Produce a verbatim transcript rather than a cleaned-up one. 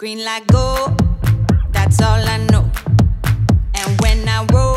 Green light go, that's all I know. And when I roll